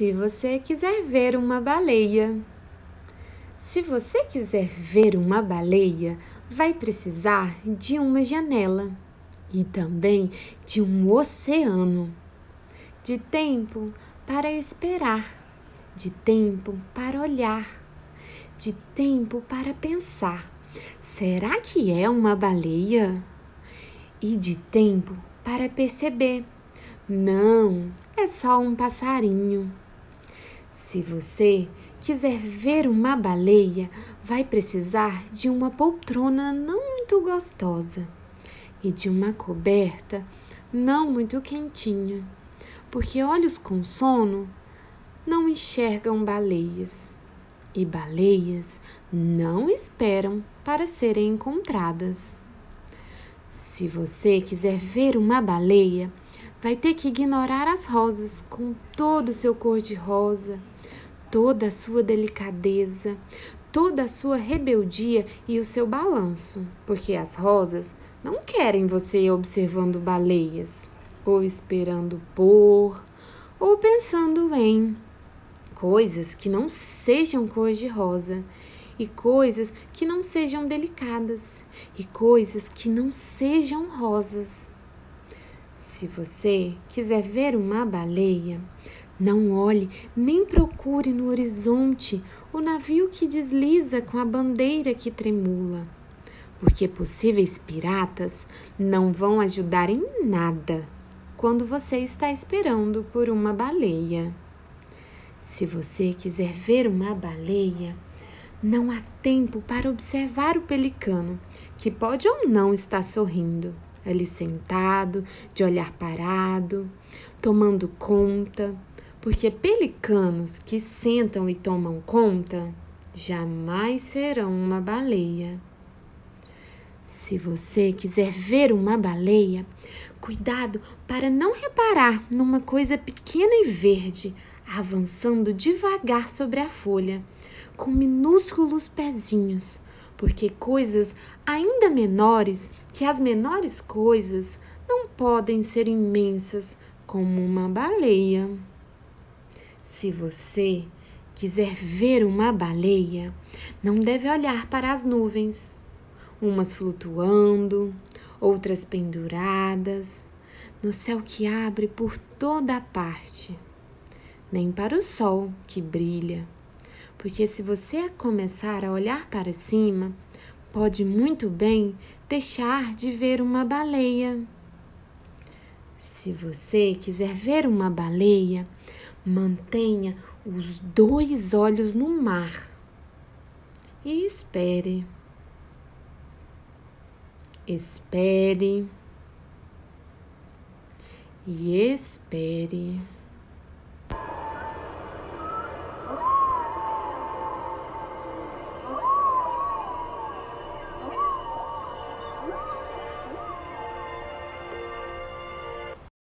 Se você quiser ver uma baleia. Se você quiser ver uma baleia, vai precisar de uma janela e também de um oceano, de tempo para esperar, de tempo para olhar, de tempo para pensar. Será que é uma baleia? E de tempo para perceber. Não, é só um passarinho. Se você quiser ver uma baleia, vai precisar de uma poltrona não muito gostosa e de uma coberta não muito quentinha, porque olhos com sono não enxergam baleias e baleias não esperam para serem encontradas. Se você quiser ver uma baleia, vai ter que ignorar as rosas com todo o seu cor-de-rosa, toda a sua delicadeza, toda a sua rebeldia e o seu balanço, porque as rosas não querem você observando baleias, ou esperando por, ou pensando em coisas que não sejam cor-de-rosa, e coisas que não sejam delicadas, e coisas que não sejam rosas. Se você quiser ver uma baleia, não olhe nem procure no horizonte o navio que desliza com a bandeira que tremula, porque possíveis piratas não vão ajudar em nada quando você está esperando por uma baleia. Se você quiser ver uma baleia, não há tempo para observar o pelicano, que pode ou não estar sorrindo, ali sentado, de olhar parado, tomando conta, porque pelicanos que sentam e tomam conta jamais serão uma baleia. Se você quiser ver uma baleia, cuidado para não reparar numa coisa pequena e verde, avançando devagar sobre a folha, com minúsculos pezinhos, porque coisas ainda menores que as menores coisas não podem ser imensas como uma baleia. Se você quiser ver uma baleia, não deve olhar para as nuvens, umas flutuando, outras penduradas, no céu que abre por toda a parte, nem para o sol que brilha, porque se você começar a olhar para cima, pode muito bem deixar de ver uma baleia. Se você quiser ver uma baleia, mantenha os 2 olhos no mar e espere. Espere e espere.